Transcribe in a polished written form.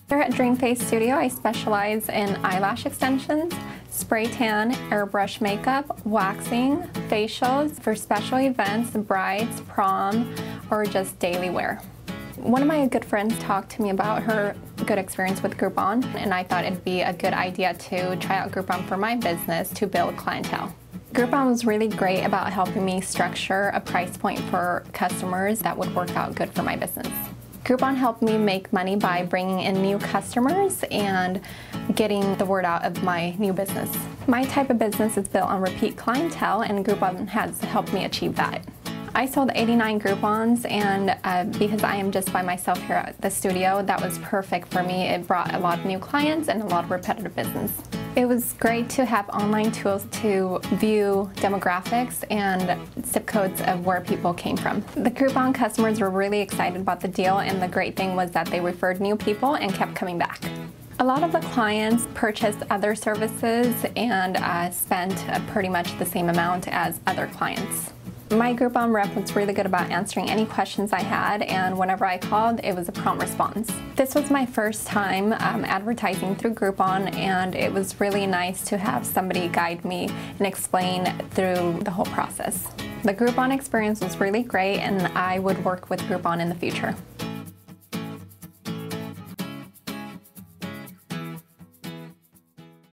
Here at Dreamface Studio, I specialize in eyelash extensions, spray tan, airbrush makeup, waxing, facials for special events, brides, prom, or just daily wear. One of my good friends talked to me about her good experience with Groupon, and I thought it'd be a good idea to try out Groupon for my business to build clientele. Groupon was really great about helping me structure a price point for customers that would work out good for my business. Groupon helped me make money by bringing in new customers and getting the word out of my new business. My type of business is built on repeat clientele, and Groupon has helped me achieve that. I sold 89 Groupons, and because I am just by myself here at the studio, that was perfect for me. It brought a lot of new clients and a lot of repetitive business. It was great to have online tools to view demographics and zip codes of where people came from. The Groupon customers were really excited about the deal, and the great thing was that they referred new people and kept coming back. A lot of the clients purchased other services and spent pretty much the same amount as other clients. My Groupon rep was really good about answering any questions I had, and whenever I called, it was a prompt response. This was my first time advertising through Groupon, and it was really nice to have somebody guide me and explain through the whole process. The Groupon experience was really great, and I would work with Groupon in the future.